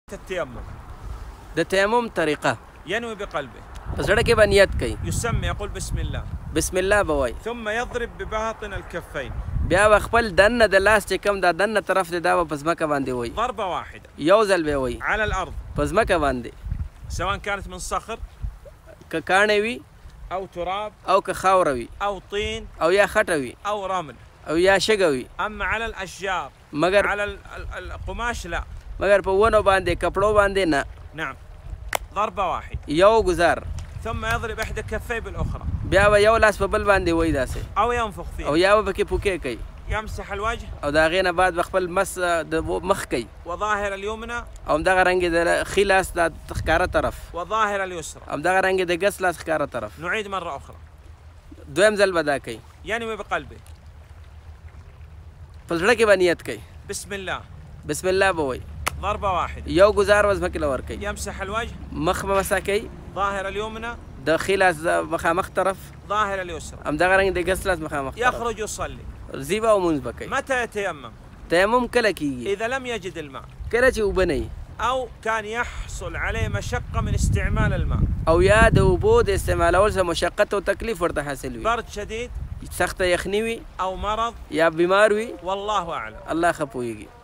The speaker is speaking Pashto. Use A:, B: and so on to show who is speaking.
A: التيمم
B: د تیمم طریقه
A: ينوي بقلبه
B: په زړه کې به نیت کوي
A: يسمي يقول بسم الله
B: بسم الله به وایي
A: ثم يضرب بباطن الكفين
B: بیا به خپل دننه د لاس چې کوم دا دننه طرف دی دا به په ځمکه باندې وایي
A: ضربة واحدة
B: یو ځل به وایي
A: على الأرض
B: په ځمکه باندې
A: سواء كانت من صخر
B: که کاڼې وي
A: أو تراب
B: او که خاوره وي
A: أو طين
B: او یا خټه وي
A: أو رمل
B: او یا شګه وي
A: أما على الأشجار
B: مګر
A: على القماش لا
B: مګر په ونو باندې کپړو باندې نه
A: نعم ضربة واحدة
B: یو ګزار
A: ثم يضرب إحدى كفيه بالأخرى
B: بیا به یو لاس په بل باندې وایي داسې
A: أو ينفخ
B: او
A: فيه
B: یا به پکې پوکې کوي
A: يمسح الوجه
B: او د هغې نه بعد به خپل مس د مخ کوي
A: وظاهر اليمنى
B: او همدغه رنګ د ښي لاس د ښکاره طرف
A: وظاهر اليسرى
B: همدغه رنګ د ګس لاس ښکاره طرف
A: نعيد مرة أخرى
B: دویم ځل به دا کوي
A: ينوي بقلبه
B: په زړه کې به نیت کوي
A: بسم الله
B: بسم الله به وایي
A: ضربة واحدة
B: یو ګزار به ځمکې له ورکوي
A: يمسح الوجه
B: مخ به مسح کوي
A: ظاهر اليمنى
B: د ښي لاس مخامخ طرف
A: ظاهر اليسرى
B: همدغه رنګ د ګس لاس مخامخ طرف
A: يخرج يصلي
B: ځي به او لمونځ به کوي
A: متى يتيمم
B: تیمم کله کیږي
A: إذا لم يجد الماء
B: کله چې اوبه نه وي
A: أو كان يحصل عليه مشقة من استعمال الماء
B: او یا د اوبو د استعمالول سره مشقت او تکلیف ورته حاصل وي
A: برد شديد
B: سخته یخني وي
A: أو مرض
B: یا بیمار وي
A: والله أعلم
B: الله ښه پوهېږي